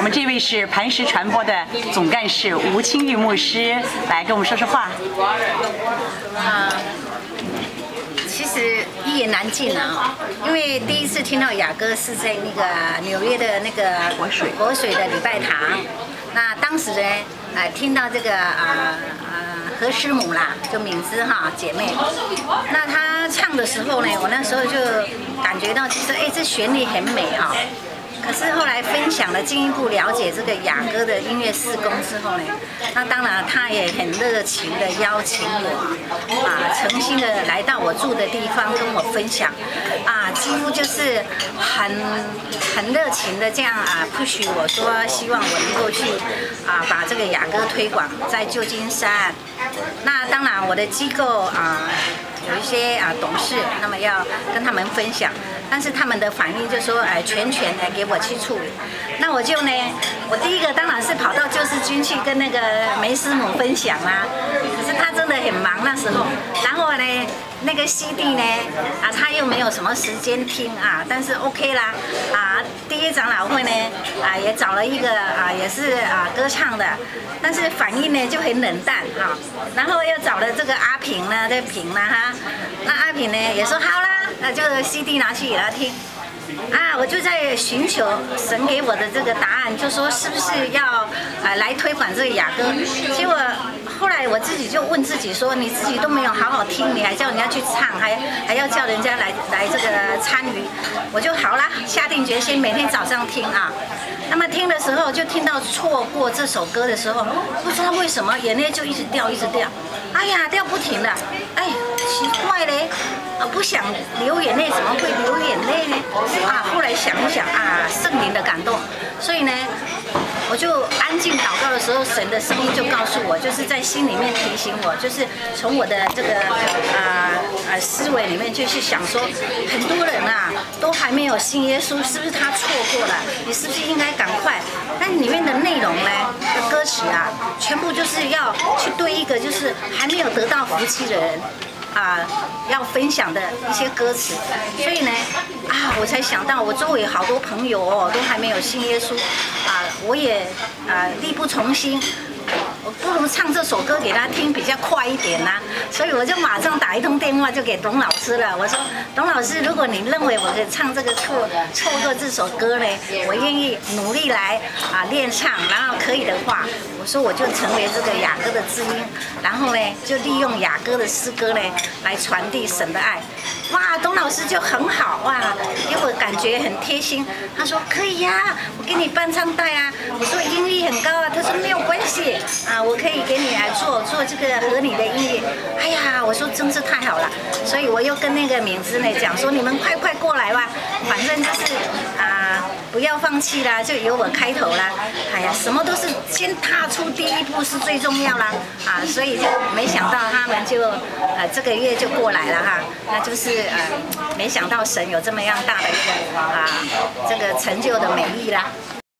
们这位是磐石传播的总干事吴清玉牧师，来跟我们说说话。 其实一言难尽啊，因为第一次听到雅歌是在那个纽约的那个活水的礼拜堂。那当时呢，听到这个何师母啦，就敏芝哈姐妹，那她唱的时候呢，我那时候就感觉到，就是这旋律很美哈。可是后来分享了，进一步了解这个雅歌的音乐事工之后呢，那当然他也很热情的邀请我，诚心的来到我住的地方跟我分享，几乎就是很热情的这样push我说希望我能够去把这个雅歌推广在旧金山。那当然我的机构有一些董事，那么要跟他们分享。但是他们的反应就说，全权的给我去处理。那我就呢，我第一个当然是跑到救世军去跟那个梅师母分享啦。可是他真的很忙那时候，然后呢，那个CD呢，他又没有什么时间听但是 OK 啦，第一长老会呢，也找了一个也是歌唱的，但是反应呢就很冷淡然后又找了这个阿平呢，这平呢那阿平呢也说好啦。那就 CD 拿去给他听，我就在寻求神给我的这个答案，就说是不是要来推广这个雅歌？结果后来我自己就问自己说，你自己都没有好好听，你还叫人家去唱，还要叫人家来这个参与，我就好啦，下定决心每天早上听那么听的时候就听到错过这首歌的时候，不知道为什么眼泪就一直掉，一直掉，哎呀掉不停的，奇怪嘞。不想流眼泪，怎么会流眼泪呢？后来想一想圣灵的感动，所以呢，我就安静祷告的时候，神的声音就告诉我，就是在心里面提醒我，就是从我的这个思维里面就去想说，很多人都还没有信耶稣，是不是他错过了？你是不是应该赶快？但里面的内容呢，歌词全部就是要去对一个就是还没有得到福气的人。要分享的一些歌词，所以呢，我才想到我周围好多朋友都还没有信耶稣，我也力不从心，我不如唱这首歌给他听比较快一点所以我就马上打一通电话就给董老师了。我说，董老师，如果你认为我可以唱这个错过这首歌呢，我愿意努力来练唱，然后可以的话，我说我就成为这个雅歌的知音，然后呢就利用雅歌的诗歌呢来传递神的爱。哇，董老师就很好给我感觉很贴心。他说可以我给你伴唱带我说音域很高他说没有关系我可以给你来做这个合你的音乐。哎呀，我说真是太好了，所以我又跟那个敏芝呢讲说，你们快过来吧，反正就是不要放弃啦，就由我开头啦。哎呀，什么都是先踏出第一步是最重要啦所以就没想到他们就这个月就过来了那就是没想到神有这么样大的一个这个成就的美意啦。